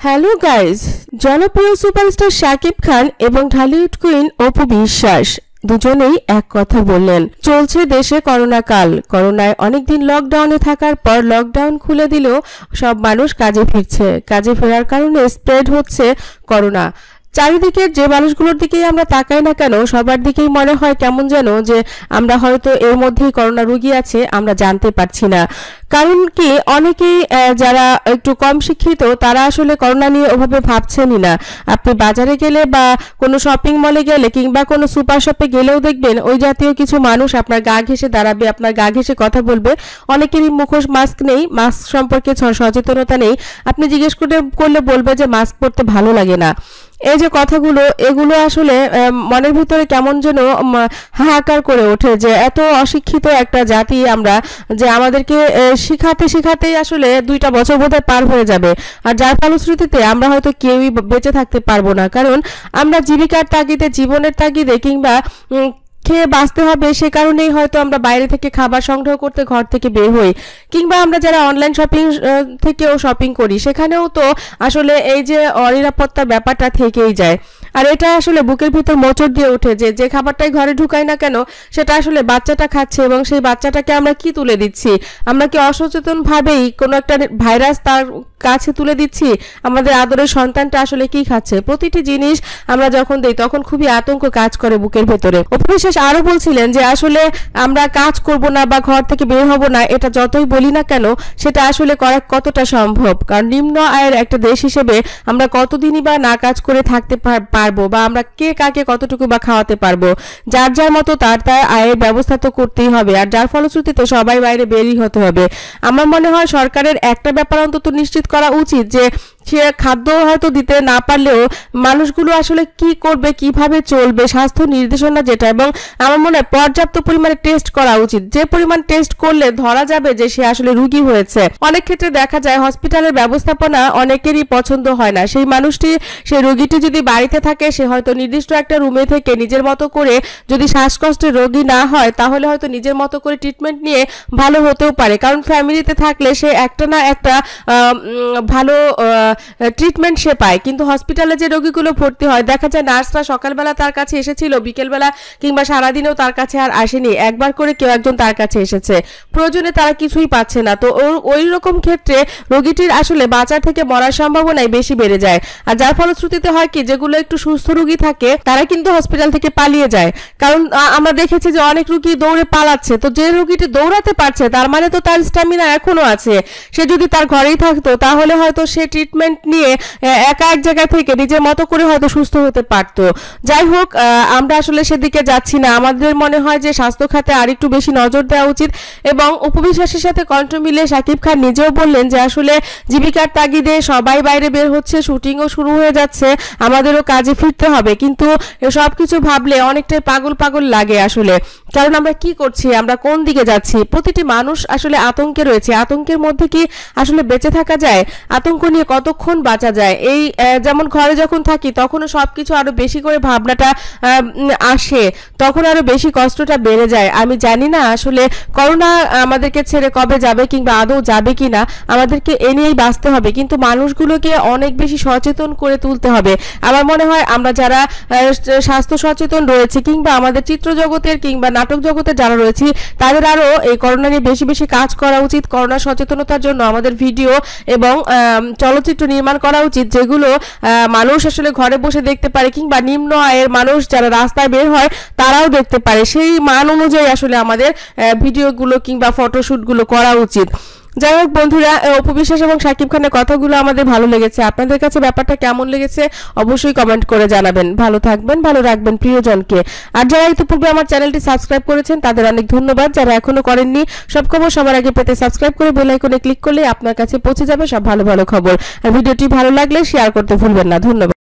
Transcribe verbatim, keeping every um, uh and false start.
Hello guys, জনপ্রিয় superstar Shakib Khan এবং Dhallywood queen Apu Biswas দুজনেই এক কথা বললেন। চলছে দেশে করোনা কাল। করোনায় অনেকদিন লকডাউনে থাকার পর লকডাউন খুলে দিলেও সব মানুষ কাজে ফিরছে। কাজে ফেরার কারণে স্প্রেড হচ্ছে করোনা। চারিদিকে যে মানুষগুলোর দিকেই আমরা তাকাই না কেন, সবার দিকেই মনে হয় কেমন যেন যে আমরা হয়তো এর মধ্যেই করোনা রোগী আছে, আমরা জানতে পারছি না। কারণ কি, অনেকেই যারা একটু কম শিক্ষিত তারা আসলে করোনা নিয়ে ওভাবে ভাবছেনই না। আপনি বাজারে গেলে বা কোনো শপিং মলে গেলে কিংবা কোনো সুপার শপে গেলেও দেখবেন ওই জাতীয় কিছু মানুষ আপনার গা ঘেঁষে দাঁড়াবে, আপনার গা ঘেঁষে কথা বলবে। অনেকেরই মুখোশ মাস্ক নেই, মাস্ক সম্পর্কে সচেতনতা নেই। আপনি জিজ্ঞেস করে করলে বলবে যে মাস্ক পরতে ভালো লাগে না। এই যে কথাগুলো, এগুলো আসলে মনের ভিতরে কেমন যেন হাহাকার করে ওঠে যে এত অশিক্ষিত একটা জাতি আমরা, যে আমাদেরকে শিখাতে শিখাতেই আসলে দুইটা বছর বোধহয় পার হয়ে যাবে। আর যার ফলশ্রুতিতে আমরা হয়তো কেউই বেঁচে থাকতে পারবো না। কারণ আমরা জীবিকার তাগিদে, জীবনের তাগিদে কিংবা খেয়ে বাঁচতে হবে সে কারণেই হয়তো আমরা বাইরে থেকে খাবার সংগ্রহ করতে ঘর থেকে বের হই, কিংবা আমরা যারা অনলাইন শপিং থেকেও শপিং করি সেখানেও তো আসলে এই যে অনিরাপত্তার ব্যাপারটা থেকেই যায়। আর এটা আসলে বুকের ভিতর মোচড় দিয়ে ওঠে যে যে খাবারটাই ঘরে ঢুকাই না কেন সেটা আসলে বাচ্চাটা খাচ্ছে, এবং সেই বাচ্চাটাকে আমরা কি তুলে দিচ্ছি? আমরা কি অসচেতন ভাবেই কোনো একটা ভাইরাস তার কাছে তুলে দিচ্ছি? আমাদের আদরের সন্তানটা আসলে কি খাচ্ছে? প্রতিটি জিনিস আমরা যখন দেই তখন খুবই আতঙ্ক কাজ করে বুকের ভেতরে। অপু বিশ্বাস আরো বলছিলেন যে আসলে আমরা কাজ করব না বা ঘর থেকে বের হব না, এটা যতই বলি না কেন সেটা আসলে করা কতটা সম্ভব? কারণ নিম্ন আয়ের একটা দেশ হিসেবে আমরা কতদিনই বা না কাজ করে থাকতে পারবো, বা আমরা কে কাকে কতটুকু বা খাওয়াতে পারবো? যার যার মতো তার তার আয়ের ব্যবস্থা তো করতেই হবে, আর যার ফলশ্রুতিতে সবাই বাইরে বেরই হতে হবে। আমার মনে হয় সরকারের একটা ব্যাপার অন্তত নিশ্চিত করা উচিত যে সে খাদ্য হয়তো দিতে না পারলেও মানুষগুলো আসলে কি করবে, কিভাবে চলবে, স্বাস্থ্য নির্দেশনা যেটা, এবং আমার মনে হয় পর্যাপ্ত পরিমাণে টেস্ট করা উচিত। যে পরিমাণ টেস্ট করলে ধরা যাবে যে সে আসলে রোগী হয়েছে। অনেক ক্ষেত্রে দেখা যায় হসপিটালের ব্যবস্থাপনা অনেকেরই পছন্দ হয় না। সেই মানুষটি, সেই রোগীটি যদি বাড়িতে থাকে সে হয়তো নির্দিষ্ট একটা রুমে থেকে নিজের মতো করে, যদি শ্বাসকষ্টের রোগী না হয় তাহলে হয়তো নিজের মতো করে ট্রিটমেন্ট নিয়ে ভালো হতেও পারে। কারণ ফ্যামিলিতে থাকলে সে একটা না একটা ভালো ট্রিটমেন্ট সে পায়। কিন্তু হসপিটালে যে রোগীগুলো ভর্তি হয় দেখা যায় নার্সরা সকালবেলা তার কাছে এসেছিল, বিকেলবেলা কিংবা সারাদিনেও তার কাছে আর আসেনি, একবার করে কেউ একজন তার কাছে এসেছে। প্রয়োজনে তারা কিছুই পাচ্ছে না। তো ওই রকম ক্ষেত্রে রোগীটির আসলে বাঁচার থেকে মরার সম্ভাবনাই বেশি বেড়ে যায়। আর যার ফলশ্রুতিতে হয় কি, যেগুলো একটু সুস্থ রোগী থাকে তারা কিন্তু হসপিটাল থেকে পালিয়ে যায়। কারণ আমরা দেখেছি যে অনেক রোগী দৌড়ে পালাচ্ছে। তো যে রোগীটি দৌড়াতে পারছে তার মানে তো তার স্ট্যামিনা এখনো আছে। সে যদি তার ঘরেই থাকতো তাহলে হয়তো সে ট্রিটমেন্ট নিয়ে একা এক জায়গা থেকে নিজের মতো করে হয়তো সুস্থ হতে পারতো। যাই হোক, আমরা আসলে সেদিকে যাচ্ছি না। আমাদের মনে হয় যে স্বাস্থ্য খাতে আরেকটু বেশি নজর দেওয়া উচিত। এবং অপু বিশ্বাসের সাথে কণ্ঠ মিলে শাকিব খান নিজেও বললেন যে আসলে জীবিকার তাগিদে সবাই বাইরে বের হচ্ছে, শুটিংও শুরু হয়ে যাচ্ছে, আমাদেরও কাজে ফিরতে হবে। কিন্তু সবকিছু ভাবলে অনেকটাই পাগল পাগল লাগে আসলে। কারণ আমরা কি করছি, আমরা কোন দিকে যাচ্ছি? প্রতিটি মানুষ আসলে আতঙ্কে রয়েছে। আতঙ্কের মধ্যে কি আসলে বেঁচে থাকা যায়? আতঙ্ক নিয়ে কতক্ষণ বাঁচা যায়? এই যেমন ঘরে যখন থাকি তখনও সবকিছু আরো বেশি করে ভাবনাটা আসে, তখন আরো বেশি কষ্টটা বেড়ে যায়। আমি জানি না আসলে করোনা আমাদেরকে ছেড়ে কবে যাবে কিংবা আদৌ যাবে কিনা, আমাদেরকে এ নিয়েই বাঁচতে হবে। কিন্তু মানুষগুলোকে অনেক বেশি সচেতন করে তুলতে হবে। আমার মনে হয় আমরা যারা স্বাস্থ্য সচেতন রয়েছে কিংবা আমাদের চিত্র জগতের কিংবা নাটক জগতে যারা রয়েছে তাদের আরো এই করোনা নিয়ে বেশি বেশি কাজ করা উচিত। করোনা সচেতনতার জন্য আমাদের ভিডিও এবং চলচ্চিত্র নির্মাণ করা উচিত, যেগুলো মানুষ আসলে ঘরে বসে দেখতে পারে, কিংবা নিম্ন আয়ের মানুষ যারা রাস্তায় বের হয় তারাও দেখতে পারে। সেই মান অনুযায়ী আসলে আমাদের ভিডিওগুলো কিংবা ফটোশুটগুলো করা উচিত। যাই হোক বন্ধুরা, অপু বিশ্বাস এবং শাকিব খানের কথাগুলো আমাদের ভালো লেগেছে। আপনাদের কাছে ব্যাপারটা কেমন লেগেছে অবশ্যই কমেন্ট করে জানাবেন। ভালো থাকবেন, ভালো রাখবেন প্রিয়জনকে। আর যারা ইতিপূর্বে আমার চ্যানেলটি সাবস্ক্রাইব করেছেন তাদের অনেক ধন্যবাদ। যারা এখনো করেননি, সব খবর সবার আগে পেতে সাবস্ক্রাইব করে বেল আইকনে ক্লিক করলে আপনার কাছে পৌঁছে যাবে সব ভালো ভালো খবর। আর ভিডিওটি ভালো লাগলে শেয়ার করতে ভুলবেন না। ধন্যবাদ।